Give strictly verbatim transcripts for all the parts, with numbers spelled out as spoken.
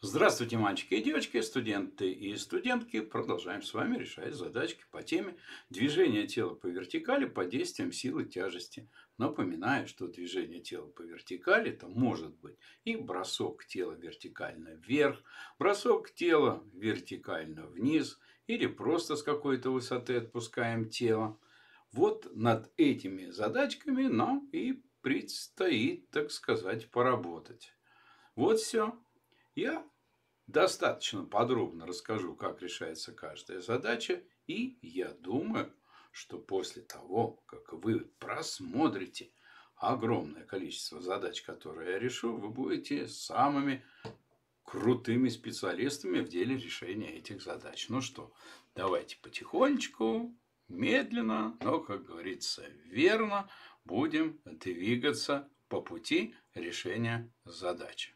Здравствуйте, мальчики и девочки, студенты и студентки. Продолжаем с вами решать задачки по теме движения тела по вертикали под действием силы тяжести. Напоминаю, что движение тела по вертикали это может быть и бросок тела вертикально вверх, бросок тела вертикально вниз или просто с какой-то высоты отпускаем тело. Вот над этими задачками нам и предстоит, так сказать, поработать. Вот все. Я достаточно подробно расскажу, как решается каждая задача. И я думаю, что после того, как вы просмотрите огромное количество задач, которые я решу, вы будете самыми крутыми специалистами в деле решения этих задач. Ну что, давайте потихонечку, медленно, но, как говорится, верно будем двигаться по пути решения задачи.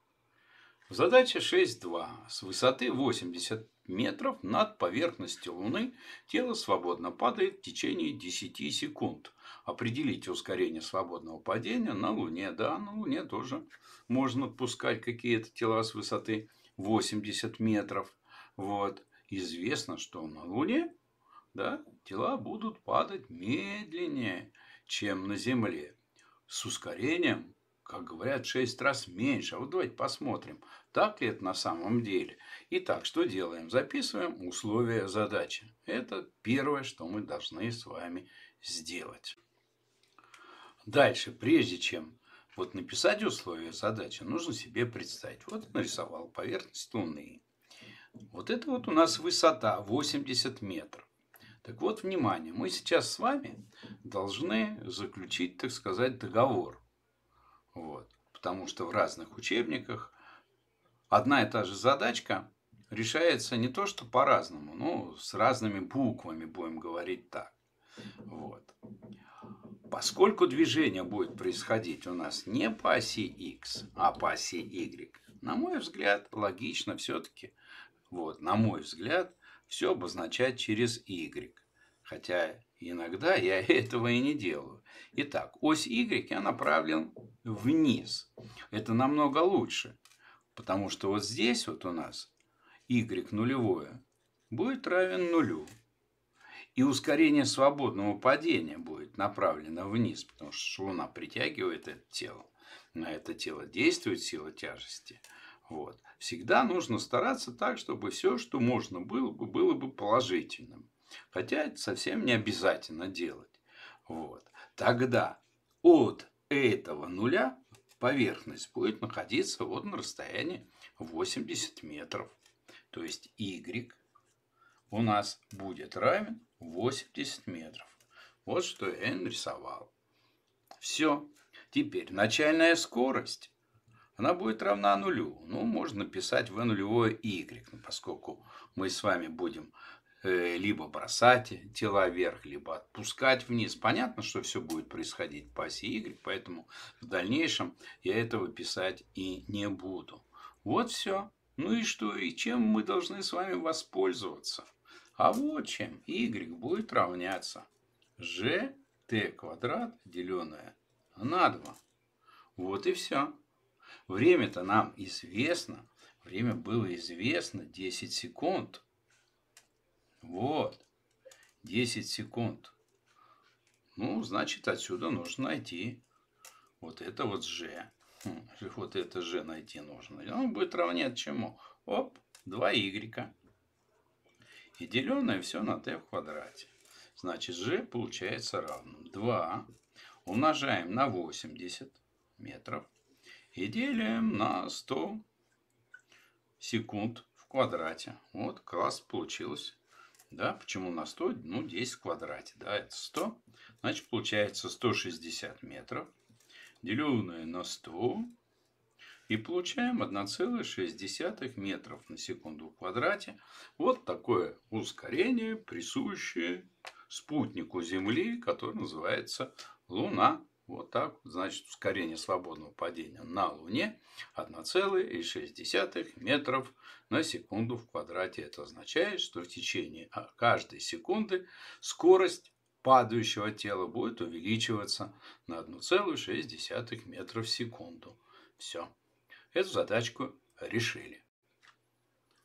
Задача шесть два. С высоты восемьдесят метров над поверхностью Луны тело свободно падает в течение десяти секунд. Определите ускорение свободного падения на Луне. Да, на Луне тоже можно отпускать какие-то тела с высоты восемьдесят метров. Вот. Известно, что на Луне, да, тела будут падать медленнее, чем на Земле. С ускорением, как говорят, шесть раз меньше. А вот давайте посмотрим, так ли это на самом деле. Итак, что делаем? Записываем условия задачи. Это первое, что мы должны с вами сделать. Дальше, прежде чем вот написать условия задачи, нужно себе представить. Вот нарисовал поверхность Луны. Вот это вот у нас высота восемьдесят метров. Так вот, внимание, мы сейчас с вами должны заключить, так сказать, договор. Вот. Потому что в разных учебниках одна и та же задачка решается не то что по-разному, но с разными буквами, будем говорить так. Вот. Поскольку движение будет происходить у нас не по оси X, а по оси Y, на мой взгляд, логично все-таки, вот, на мой взгляд, все обозначать через Y. Хотя иногда я этого и не делаю. Итак, ось Y я направлен вниз. Это намного лучше. Потому что вот здесь вот у нас Y нулевое будет равен нулю. И ускорение свободного падения будет направлено вниз. Потому что Луна притягивает это тело. На это тело действует сила тяжести. Вот. Всегда нужно стараться так, чтобы все, что можно было бы, было бы положительным. Хотя это совсем не обязательно делать. Вот. Тогда от этого нуля поверхность будет находиться вот на расстоянии восемьдесят метров. То есть Y у нас будет равен восемьдесят метров. Вот что я и нарисовал. Все. Теперь начальная скорость. Она будет равна нулю. Ну, можно писать v нулевое y, поскольку мы с вами будем э, либо бросать тела вверх, либо отпускать вниз. Понятно, что все будет происходить по оси y, поэтому в дальнейшем я этого писать и не буду. Вот все. Ну и что? И чем мы должны с вами воспользоваться? А вот чем. Y будет равняться gt квадрат, деленное на два. Вот и все. Время-то нам известно. Время было известно десять секунд. Вот. десять секунд. Ну, значит, отсюда нужно найти вот это вот g. Вот это g найти нужно. И он будет равняться чему? Оп, два y. И деленное все на t в квадрате. Значит, g получается равным два. Умножаем на восемьдесят метров. И делим на сто секунд в квадрате. Вот, класс получилось. Да, почему на сто? Ну, десять в квадрате. Да, это сто. Значит, получается сто шестьдесят метров. Деленное на сто. И получаем одна целая шесть десятых метров на секунду в квадрате. Вот такое ускорение, присущее спутнику Земли, который называется Луна. Вот так, значит, ускорение свободного падения на Луне одна целая шесть десятых метров на секунду в квадрате. Это означает, что в течение каждой секунды скорость падающего тела будет увеличиваться на одна целая шесть десятых метра в секунду. Все. Эту задачку решили.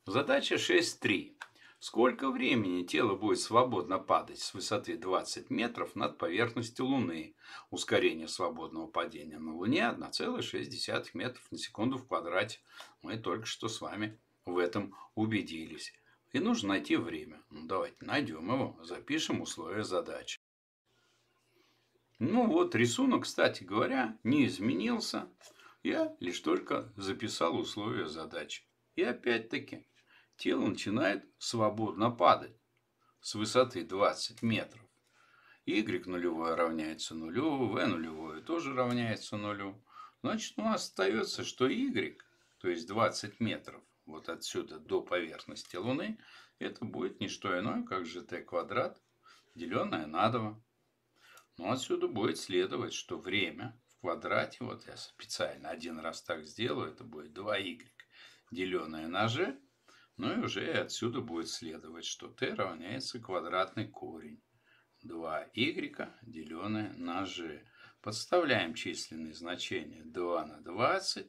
Задача шесть три. Сколько времени тело будет свободно падать с высоты двадцать метров над поверхностью Луны? Ускорение свободного падения на Луне одна целая шесть десятых метров на секунду в квадрате. Мы только что с вами в этом убедились. И нужно найти время. Ну, давайте найдем его, запишем условия задачи. Ну вот, рисунок, кстати говоря, не изменился. Я лишь только записал условия задачи. И опять-таки, тело начинает свободно падать с высоты двадцать метров. Y нулевое равняется нулю, V нулевое тоже равняется нулю. Значит, у нас остается, что Y, то есть двадцать метров, вот отсюда до поверхности Луны, это будет не что иное, как gt квадрат, деленное на два. Но отсюда будет следовать, что время в квадрате, вот я специально один раз так сделаю, это будет два y, деленное на g. Ну и уже отсюда будет следовать, что t равняется квадратный корень два y, деленное на g. Подставляем численные значения два на двадцать.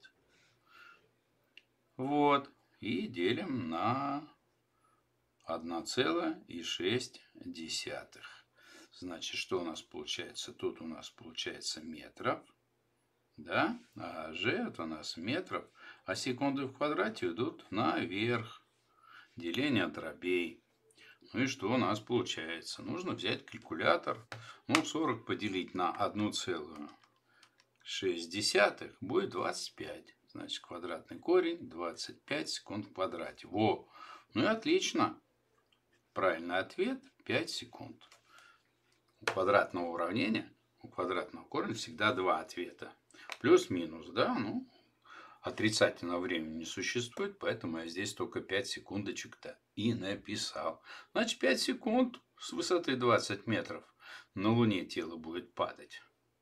Вот. И делим на одна целая шесть десятых. Значит, что у нас получается? Тут у нас получается метров. Да? А g это у нас метров. А секунды в квадрате идут наверх. Деление дробей. Ну и что у нас получается? Нужно взять калькулятор. Ну, сорок поделить на одна целая шесть десятых будет двадцать пять. Значит, квадратный корень двадцать пять секунд в квадрате. Во! Ну и отлично. Правильный ответ пять секунд. У квадратного уравнения, у квадратного корня всегда два ответа. Плюс-минус, да? Ну, отрицательного времени не существует, поэтому я здесь только пять секундочек-то и написал. Значит, пять секунд с высоты двадцать метров на Луне тело будет падать.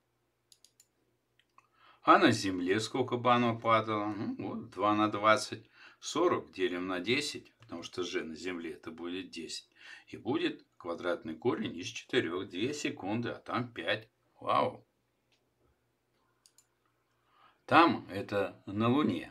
А на Земле сколько бы оно падало? Ну, вот, два на двадцать. сорок делим на десять, потому что g на Земле это будет десять. И будет квадратный корень из четырёх. две секунды, а там пять. Вау! Там это на Луне.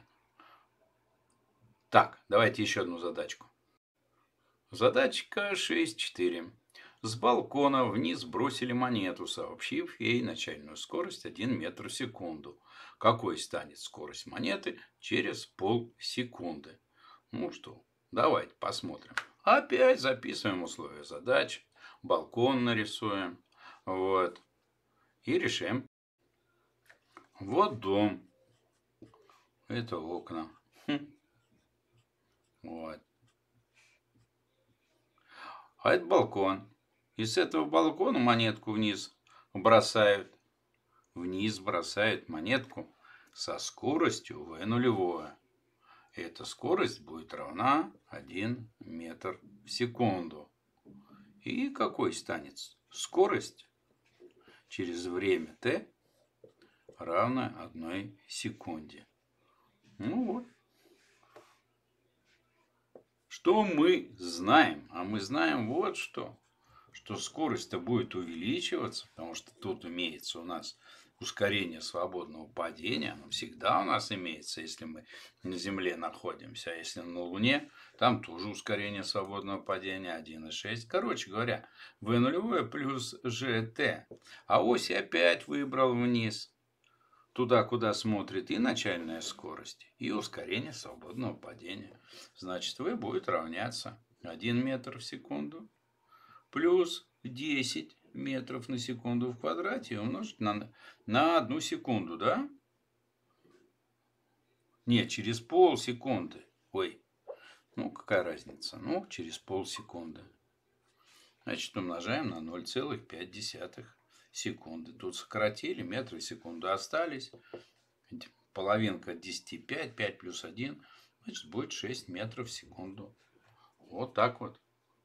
Так, давайте еще одну задачку. Задачка шесть четыре. С балкона вниз бросили монету, сообщив ей начальную скорость один метр в секунду. Какой станет скорость монеты через полсекунды? Ну что, давайте посмотрим. Опять записываем условия задачи. Балкон нарисуем. Вот. И решим. Вот дом. Это окна. Хм. Вот. А это балкон. И с этого балкона монетку вниз бросают. Вниз бросают монетку со скоростью v нулевое. Эта скорость будет равна один метр в секунду. И какой станет скорость через время t равно одной секунде? Ну вот. Что мы знаем? А мы знаем вот что. Что скорость-то будет увеличиваться, потому что тут имеется у нас ускорение свободного падения. Оно всегда у нас имеется, если мы на Земле находимся. А если на Луне, там тоже ускорение свободного падения один и шесть. Короче говоря, v нулевое плюс gt. А ось опять выбрал вниз. Туда, куда смотрит и начальная скорость, и ускорение свободного падения. Значит, v будет равняться один метр в секунду плюс десять метров на секунду в квадрате умножить на, на одну секунду, да? Нет, через полсекунды. Ой, ну какая разница? Ну, через полсекунды. Значит, умножаем на ноль целых пять десятых секунды. Тут сократили, метры в секунду остались. Половинка от десяти пять, пять плюс один, значит, будет шесть метров в секунду. Вот так вот.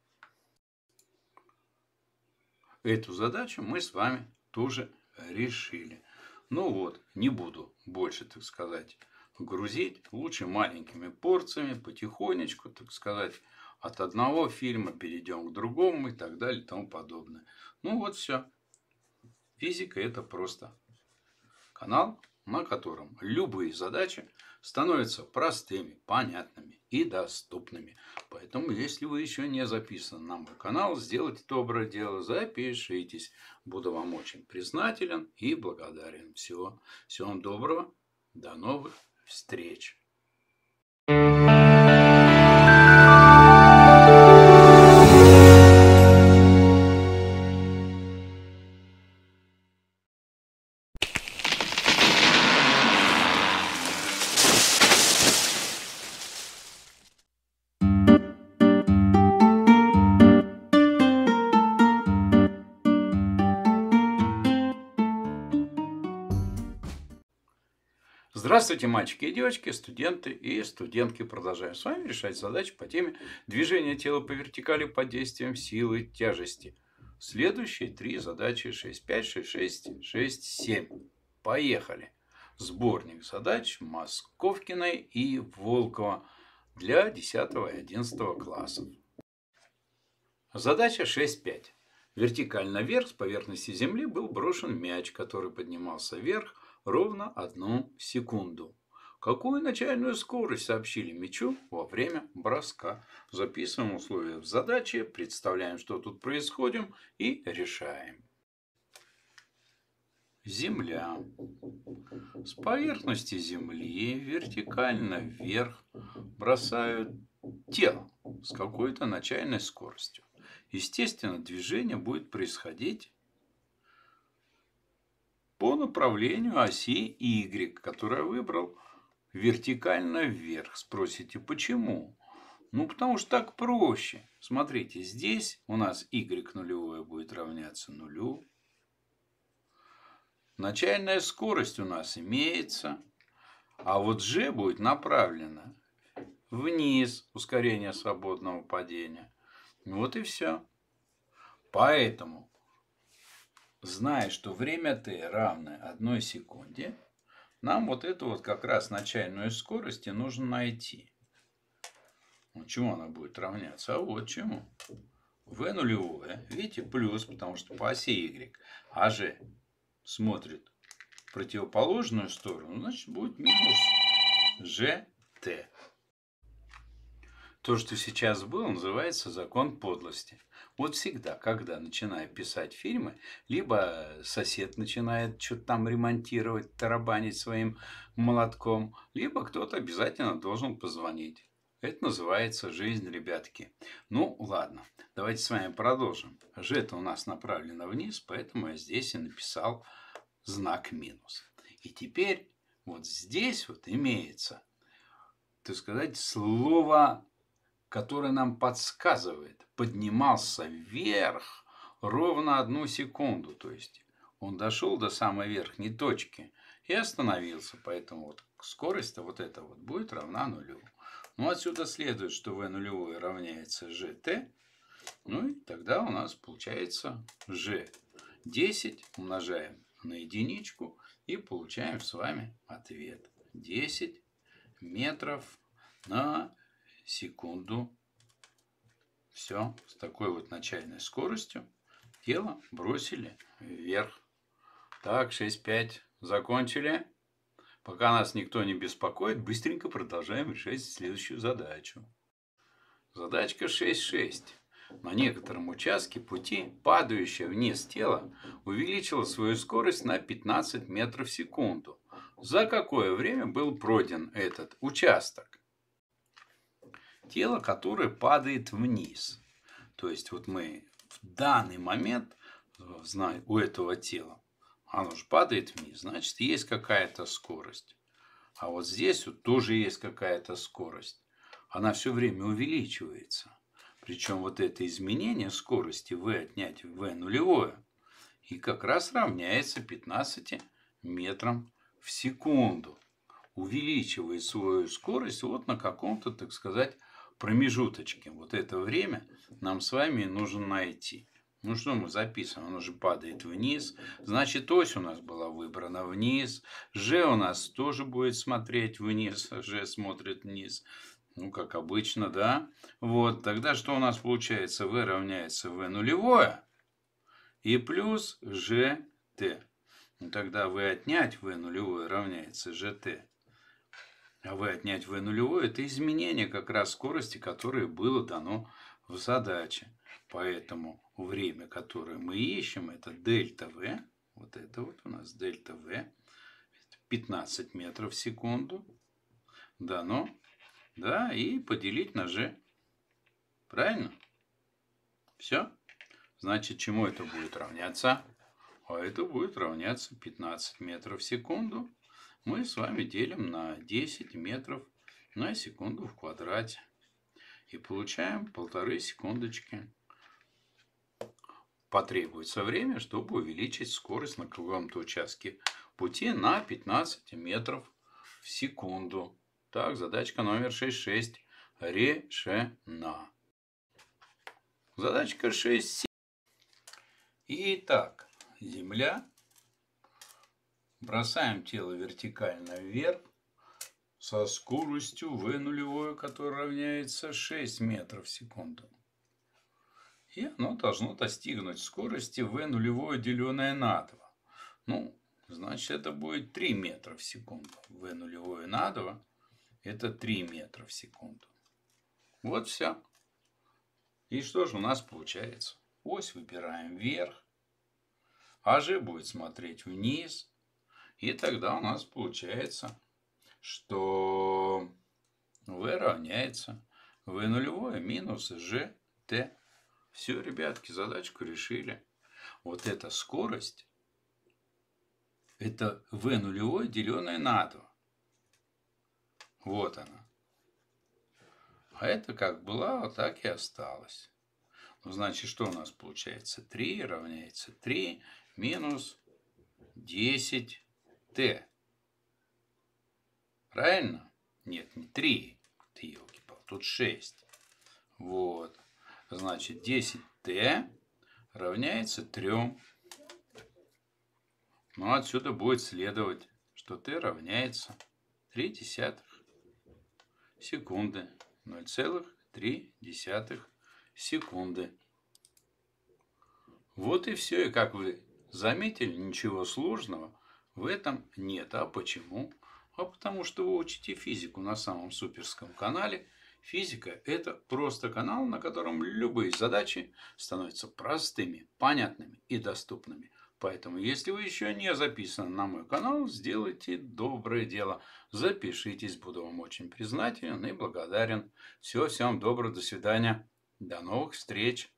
Эту задачу мы с вами тоже решили. Ну вот, не буду больше, так сказать, грузить. Лучше маленькими порциями, потихонечку, так сказать, от одного фильма перейдем к другому и так далее и тому подобное. Ну вот все. Физика это просто канал, на котором любые задачи становятся простыми, понятными и доступными. Поэтому, если вы еще не записаны на мой канал, сделайте доброе дело, запишитесь. Буду вам очень признателен и благодарен. Всего, всего вам доброго. До новых встреч. Здравствуйте, мальчики и девочки, студенты и студентки. Продолжаем с вами решать задачи по теме движения тела по вертикали под действием силы тяжести. Следующие три задачи шесть пять, шесть шесть, шесть семь. Поехали. Сборник задач Московкиной и Волкова для десятого и одиннадцатого классов. Задача шесть пять. Вертикально вверх с поверхности земли был брошен мяч, который поднимался вверх ровно одну секунду. Какую начальную скорость сообщили мячу во время броска? Записываем условия в задаче, представляем, что тут происходит, и решаем. Земля. С поверхности земли вертикально вверх бросают тело с какой-то начальной скоростью. Естественно, движение будет происходить по направлению оси Y, которую я выбрал вертикально вверх. Спросите, почему? Ну, потому что так проще. Смотрите, здесь у нас Y нулевое будет равняться нулю. Начальная скорость у нас имеется. А вот G будет направлена вниз, ускорение свободного падения. Вот и все. Поэтому, зная, что время t равно одной секунде, нам вот эту вот как раз начальную скорость и нужно найти. Ну, чему она будет равняться? А вот чему. v нулевое, видите, плюс, потому что по оси y. А g смотрит в противоположную сторону, значит будет минус gt. То, что сейчас было, называется закон подлости. Вот всегда, когда начинаю писать фильмы, либо сосед начинает что-то там ремонтировать, тарабанить своим молотком, либо кто-то обязательно должен позвонить. Это называется жизнь, ребятки. Ну, ладно, давайте с вами продолжим. Ж-то у нас направлено вниз, поэтому я здесь и написал знак минус. И теперь вот здесь вот имеется, так сказать, слово, который нам подсказывает, поднимался вверх ровно одну секунду. То есть он дошел до самой верхней точки и остановился. Поэтому вот скорость-то вот эта вот будет равна нулю. Ну, отсюда следует, что v нулевое равняется gt. Ну и тогда у нас получается g десять умножаем на единичку и получаем с вами ответ. десять метров на секунду. Все, с такой вот начальной скоростью тело бросили вверх. Так, шесть пять закончили. Пока нас никто не беспокоит, быстренько продолжаем решать следующую задачу. Задачка шесть шесть. На некотором участке пути падающее вниз тело увеличило свою скорость на пятнадцать метров в секунду. За какое время был пройден этот участок? Тело, которое падает вниз. То есть, вот мы в данный момент знаем, у этого тела, оно же падает вниз, значит, есть какая-то скорость. А вот здесь вот тоже есть какая-то скорость. Она все время увеличивается. Причем вот это изменение скорости v отнять v нулевое и как раз равняется пятнадцати метрам в секунду. Увеличивает свою скорость вот на каком-то, так сказать, промежуточке. Вот это время нам с вами нужно найти. Ну что мы записываем? Оно же падает вниз. Значит, ось у нас была выбрана вниз. Ж у нас тоже будет смотреть вниз. Ж смотрит вниз. Ну, как обычно, да? Вот. Тогда что у нас получается? V равняется V нулевое и плюс gt. Ну, тогда V отнять V нулевое равняется gt. А v отнять v нулевое – это изменение как раз скорости, которое было дано в задаче. Поэтому время, которое мы ищем, это дельта v. Вот это вот у нас дельта v. пятнадцать метров в секунду. Дано. Да, и поделить на g. Правильно? Все. Значит, чему это будет равняться? А это будет равняться пятнадцать метров в секунду. Мы с вами делим на десять метров на секунду в квадрате. И получаем полторы секундочки. Потребуется время, чтобы увеличить скорость на каком-то участке пути на пятнадцать метров в секунду. Так, задачка номер шесть шесть решена. Задачка шесть семь. Итак, Земля. Бросаем тело вертикально вверх со скоростью v нулевое, которая равняется шесть метров в секунду. И оно должно достигнуть скорости v нулевое, деленное на два. Ну, значит, это будет три метра в секунду. v нулевое на два – это три метра в секунду. Вот все. И что же у нас получается? Ось выбираем вверх, а g будет смотреть вниз. И тогда у нас получается, что v равняется v нулевое минус gt. Все, ребятки, задачку решили. Вот эта скорость, это v нулевое, деленное на два. Вот она. А это как была, вот так и осталось. Ну, значит, что у нас получается? три равняется три минус десять t. Правильно? Нет, не три. Ты елки-палки, тут шесть. Вот. Значит, десять t равняется трем. Ну, отсюда будет следовать, что t равняется три десятых секунды. ноль целых три десятых секунды. Вот и все. И как вы заметили, ничего сложного в этом нет. А почему? А потому что вы учите физику на самом суперском канале. Физика – это просто канал, на котором любые задачи становятся простыми, понятными и доступными. Поэтому, если вы еще не записаны на мой канал, сделайте доброе дело. Запишитесь, буду вам очень признателен и благодарен. Всего, всем доброго, до свидания, до новых встреч.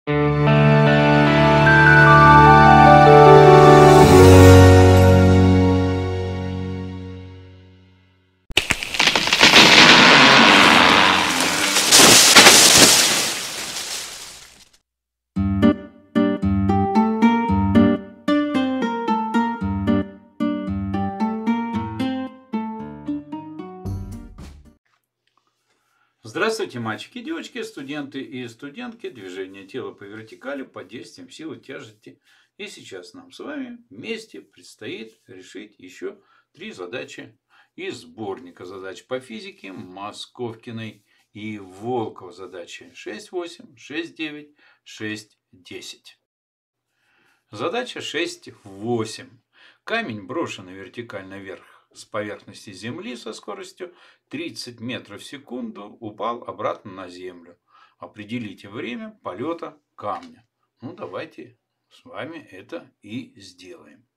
Здравствуйте, мальчики и девочки, студенты и студентки. Движение тела по вертикали под действием силы тяжести. И сейчас нам с вами вместе предстоит решить еще три задачи из сборника задач по физике Московкиной и Волкова. Задачи шесть восемь, шесть девять, шесть десять. Задача шесть восемь. Камень, брошенный вертикально вверх с поверхности Земли со скоростью тридцать метров в секунду, упал обратно на Землю. Определите время полета камня. Ну, давайте с вами это и сделаем.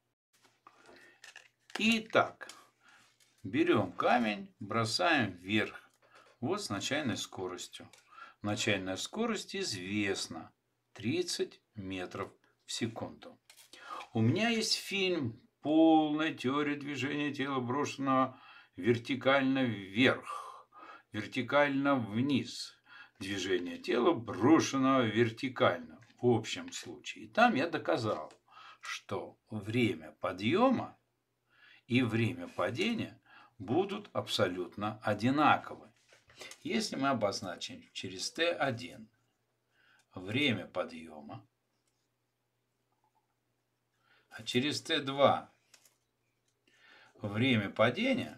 Итак, берем камень, бросаем вверх. Вот с начальной скоростью. Начальная скорость известна. тридцать метров в секунду. У меня есть фильм «Полная теория движения тела, брошенного вертикально вверх, вертикально вниз, движение тела, брошенного вертикально». В общем случае. И там я доказал, что время подъема и время падения будут абсолютно одинаковы. Если мы обозначим через тэ один время подъема, а через тэ два время падения,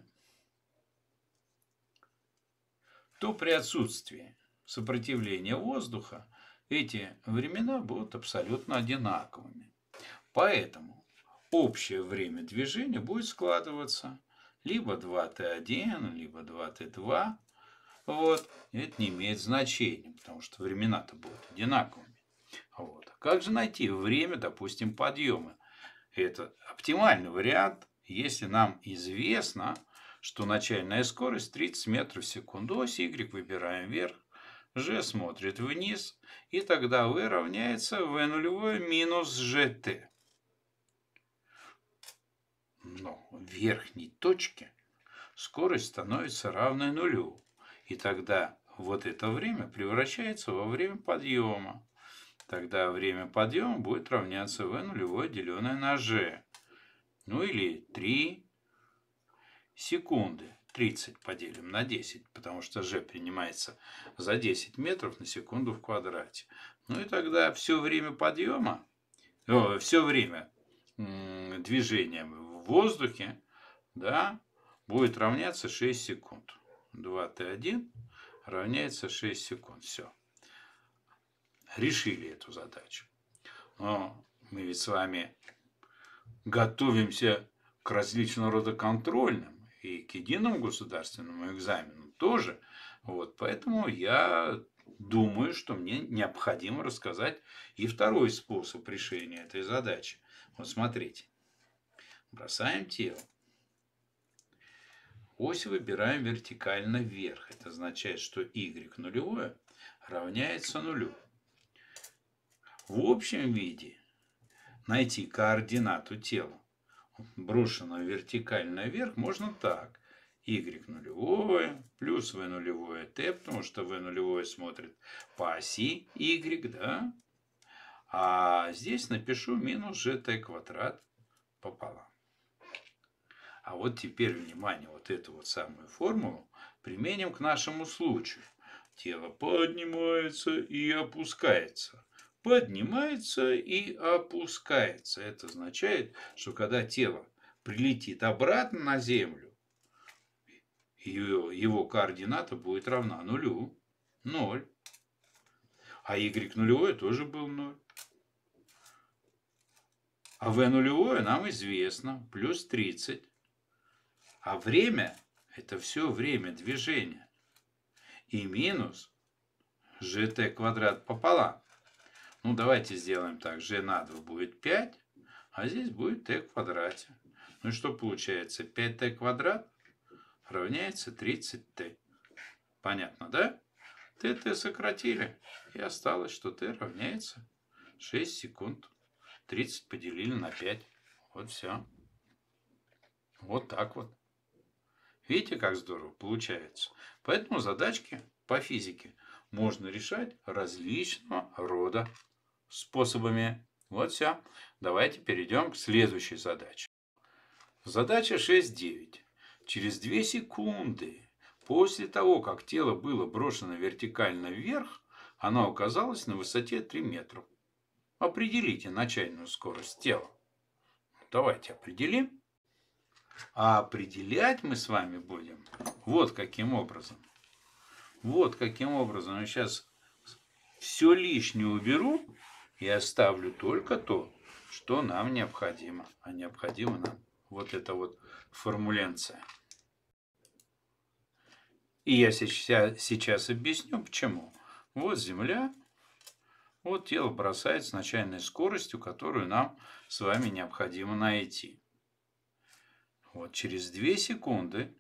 то при отсутствии сопротивления воздуха эти времена будут абсолютно одинаковыми. Поэтому общее время движения будет складываться либо два тэ один, либо два тэ два. Вот. Это не имеет значения, потому что времена-то будут одинаковыми. Вот. А как же найти время, допустим, подъема? Это оптимальный вариант, если нам известно, что начальная скорость тридцать метров в секунду. Ось Y выбираем вверх, G смотрит вниз, и тогда V равняется V нулевое минус жэ тэ. Но в верхней точке скорость становится равной нулю. И тогда вот это время превращается во время подъема. Тогда время подъема будет равняться V нулевое деленное на G. Ну или три секунды. тридцать поделим на десять, потому что G принимается за десять метров на секунду в квадрате. Ну и тогда все время подъема, о, все время м, движения в воздухе, да, будет равняться шесть секунд. два тэ один равняется шесть секунд. Все. Решили эту задачу. Но мы ведь с вами готовимся к различного рода контрольным и к единому государственному экзамену тоже. Вот, поэтому я думаю, что мне необходимо рассказать и второй способ решения этой задачи. Вот смотрите. Бросаем тело. Ось выбираем вертикально вверх. Это означает, что y нулевое равняется нулю. В общем виде найти координату тела, брошенного вертикально вверх, можно так. Y нулевое плюс V нулевое t, потому что V нулевое смотрит по оси Y, да? А здесь напишу минус gt квадрат пополам. А вот теперь, внимание, вот эту вот самую формулу применим к нашему случаю. Тело поднимается и опускается. Поднимается и опускается. Это означает, что когда тело прилетит обратно на Землю, его координата будет равна нулю. ноль. А y нулевое тоже был ноль. А v нулевое нам известно. Плюс тридцать. А время – это все время движения. И минус gt квадрат пополам. Ну, давайте сделаем так. G на два будет пять, а здесь будет t в квадрате. Ну и что получается? пять тэ квадрат равняется тридцать тэ. Понятно, да? Т сократили. И осталось, что t равняется шесть секунд. тридцать поделили на пять. Вот все. Вот так вот. Видите, как здорово получается? Поэтому задачки по физике можно решать различного рода способами. Вот все. Давайте перейдем к следующей задаче. Задача шесть девять. Через две секунды после того, как тело было брошено вертикально вверх, оно оказалось на высоте три метра. Определите начальную скорость тела. Давайте определим. А определять мы с вами будем вот каким образом. Вот каким образом. Я сейчас все лишнее уберу и оставлю только то, что нам необходимо. А необходимо нам вот эта вот формуленция. И я сейчас, сейчас объясню, почему. Вот Земля, вот тело бросает с начальной скоростью, которую нам с вами необходимо найти. Вот через две секунды,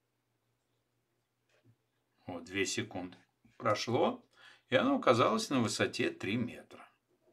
вот две секунды прошло, и оно оказалось на высоте три метра.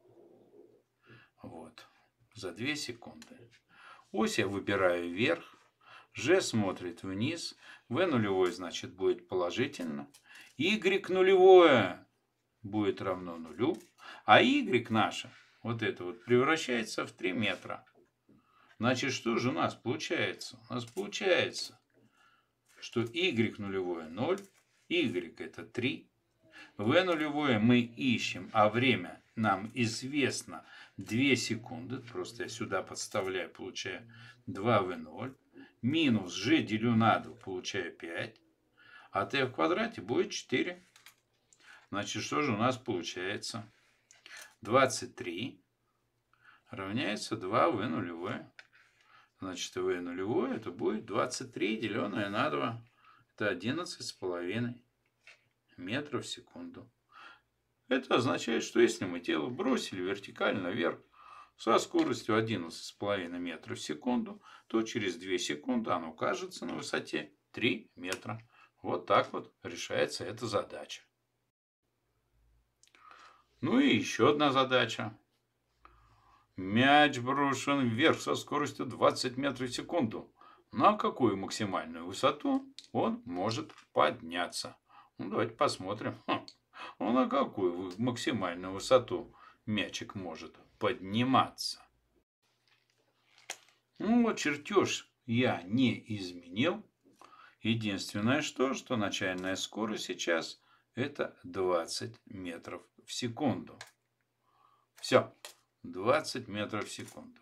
Вот, за две секунды. Ось я выбираю вверх, G смотрит вниз, V нулевое, значит, будет положительно, Y нулевое будет равно нулю, а Y наше, вот это вот, превращается в три метра. Значит, что же у нас получается? У нас получается, что y нулевое ноль, y это три, v нулевое мы ищем, а время нам известно две секунды. Просто я сюда подставляю, получаю два вэ ноль. Минус g делю на два, получаю пять. А t в квадрате будет четыре. Значит, что же у нас получается? двадцать три равняется два вэ нулевое. Значит, v нулевое это будет двадцать три, деленное на два. Это одиннадцать с половиной метров в секунду. Это означает, что если мы тело бросили вертикально вверх со скоростью одиннадцать с половиной метров в секунду, то через две секунды оно окажется на высоте три метра. Вот так вот решается эта задача. Ну и еще одна задача. Мяч брошен вверх со скоростью двадцать метров в секунду. На какую максимальную высоту он может подняться? Ну, давайте посмотрим. Хм. Ну, на какую максимальную высоту мячик может подниматься? Ну, вот чертеж я не изменил. Единственное, что, что начальная скорость сейчас это двадцать метров в секунду. Все. двадцать метров в секунду.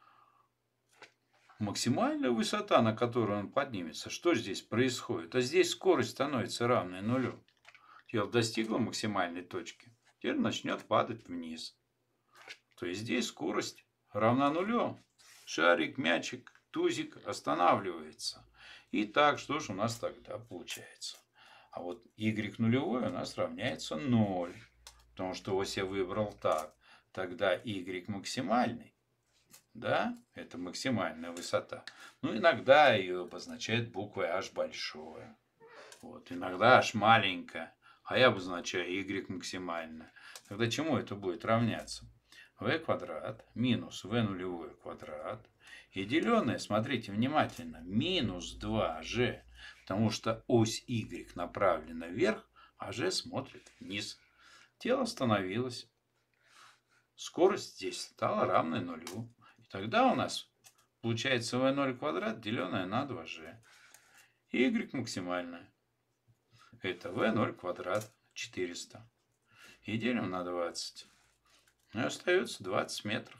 Максимальная высота, на которую он поднимется, что здесь происходит? А здесь скорость становится равной нулю. Тело достигло максимальной точки, теперь начнет падать вниз. То есть здесь скорость равна нулю. Шарик, мячик, тузик останавливается. Итак, что же у нас тогда получается? А вот y нулевой у нас равняется ноль. Потому что ось я выбрал так. Тогда y максимальный. Да, это максимальная высота. Ну, иногда ее обозначает буквой h большое. Вот, иногда h маленькая. А я обозначаю y максимальная. Тогда чему это будет равняться? v квадрат минус v нулевой квадрат. И деленное, смотрите внимательно, минус два g. Потому что ось y направлена вверх, а g смотрит вниз. Тело остановилось. Скорость здесь стала равной нулю. И тогда у нас получается v ноль квадрат, деленное на два g. Y максимальное. Это v ноль квадрат, четыреста. И делим на двадцать. И остается двадцать метров.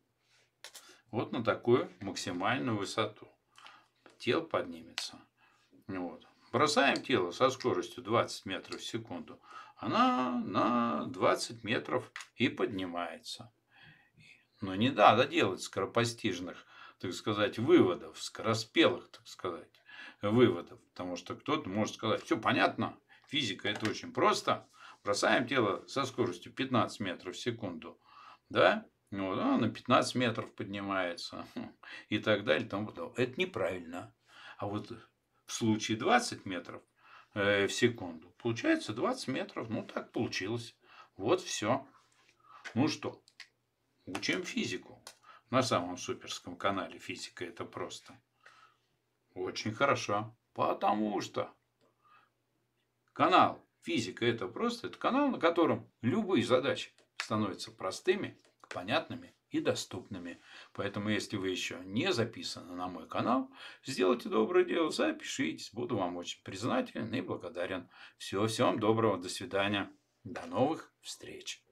Вот на такую максимальную высоту. Тело поднимется. Вот. Бросаем тело со скоростью двадцать метров в секунду. Она на двадцать метров и поднимается. Но не надо делать скоропостижных, так сказать, выводов, скороспелых, так сказать, выводов. Потому что кто-то может сказать, все понятно, физика это очень просто. Бросаем тело со скоростью пятнадцать метров в секунду. Да? Вот, а на пятнадцать метров поднимается. И так далее. Тому подобное. Это неправильно. А вот в случае двадцать метров в секунду получается двадцать метров. Ну, так получилось. Вот все. Ну что, учим физику. На самом суперском канале «Физика это просто». Очень хорошо. Потому что канал «Физика это просто» это канал, на котором любые задачи становятся простыми, понятными и доступными. Поэтому, если вы еще не записаны на мой канал, сделайте доброе дело, запишитесь. Буду вам очень признателен и благодарен. Всего, всего вам доброго. До свидания. До новых встреч.